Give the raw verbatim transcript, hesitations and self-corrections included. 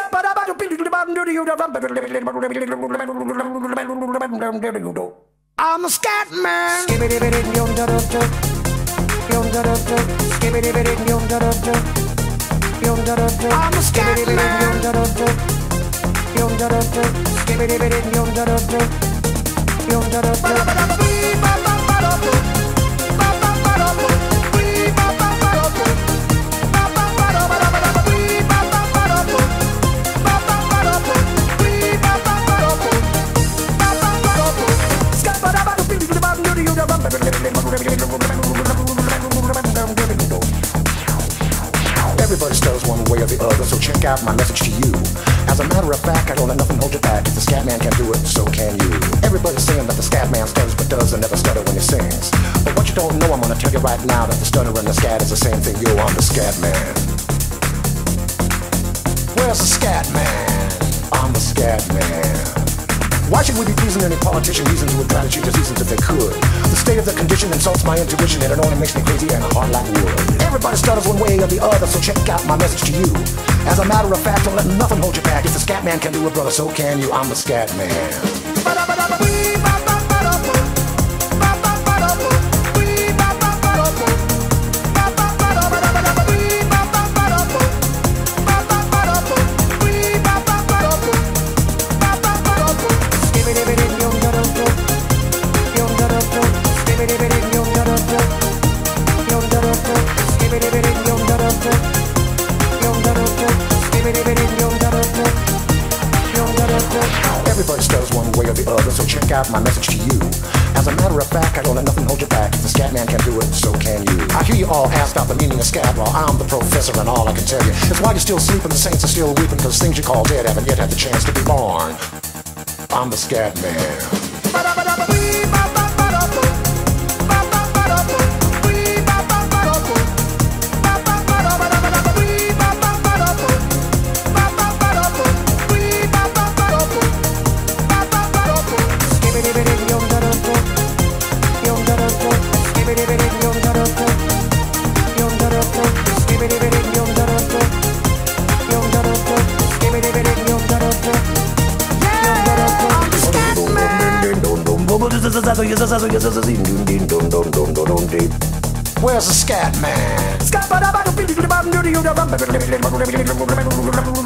I'm a scat man. I'm a scat Everybody stutters one way or the other, so check out my message to you. As a matter of fact, I don't let nothing hold you back. If the scat man can do it, so can you. Everybody's saying that the scat man stutters but does and never stutter when he sings. But what you don't know, I'm gonna tell you right now, that the stutter and the scat is the same thing. Yo, I'm the scat man. Where's the scat man? I'm the scat man. Why should we be pleasing any politician? Reasons who would try to change the seasons if they could. The state of the condition insults my intuition, and it only makes me crazy and hard like wood. Everybody stutters one way or the other, so check out my message to you. As a matter of fact, don't let nothing hold you back. If the scat man can do it, brother, so can you. I'm the scat man. Everybody stutters one way or the other, so check out my message to you. As a matter of fact, I don't let nothing hold you back. If the scat man can do it, so can you. I hear you all ask about the meaning of scat. Well, I'm the professor, and all I can tell you is why you're still sleeping, the saints are still weeping, because things you call dead haven't yet had the chance to be born. I'm the scat man. Where's the scat man?